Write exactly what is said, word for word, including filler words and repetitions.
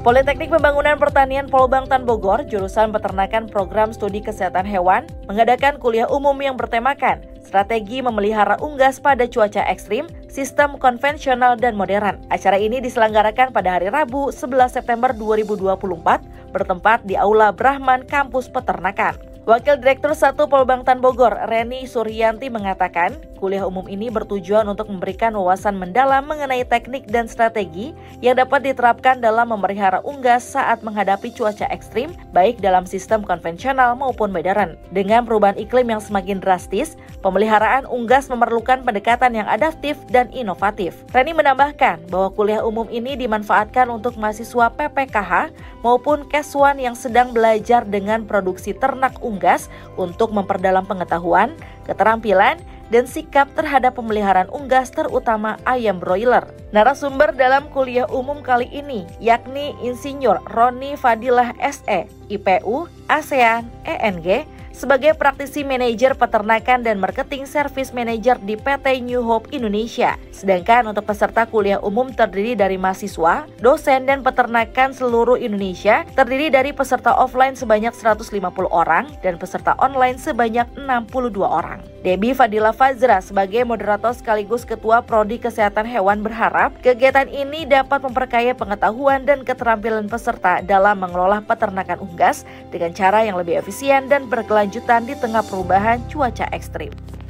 Politeknik Pembangunan Pertanian Polbangtan Bogor, jurusan Peternakan Program Studi Kesehatan Hewan, mengadakan kuliah umum yang bertemakan Strategi Memelihara Unggas pada Cuaca Ekstrim, Sistem Konvensional dan Modern. Acara ini diselenggarakan pada hari Rabu, sebelas September dua ribu dua puluh empat, bertempat di Aula Brahman Kampus Peternakan. Wakil Direktur satu Polbangtan Bogor, Reni Suryanti mengatakan, kuliah umum ini bertujuan untuk memberikan wawasan mendalam mengenai teknik dan strategi yang dapat diterapkan dalam memelihara unggas saat menghadapi cuaca ekstrim, baik dalam sistem konvensional maupun modern. Dengan perubahan iklim yang semakin drastis, pemeliharaan unggas memerlukan pendekatan yang adaptif dan inovatif. Reni menambahkan bahwa kuliah umum ini dimanfaatkan untuk mahasiswa P P K H maupun Keswan yang sedang belajar dengan produksi ternak unggas untuk memperdalam pengetahuan, keterampilan, dan sikap terhadap pemeliharaan unggas terutama ayam broiler. Narasumber dalam kuliah umum kali ini yakni Insinyur Roni Fadilah S E, I P U, ASEAN, E N G, sebagai praktisi manajer peternakan dan marketing service manager di P T New Hope Indonesia. Sedangkan untuk peserta kuliah umum terdiri dari mahasiswa, dosen, dan peternakan seluruh Indonesia, terdiri dari peserta offline sebanyak seratus lima puluh orang dan peserta online sebanyak enam puluh dua orang. Debbie Fadila Fazra sebagai moderator sekaligus Ketua Prodi Kesehatan Hewan berharap kegiatan ini dapat memperkaya pengetahuan dan keterampilan peserta dalam mengelola peternakan unggas dengan cara yang lebih efisien dan berkelanjutan di tengah perubahan cuaca ekstrim.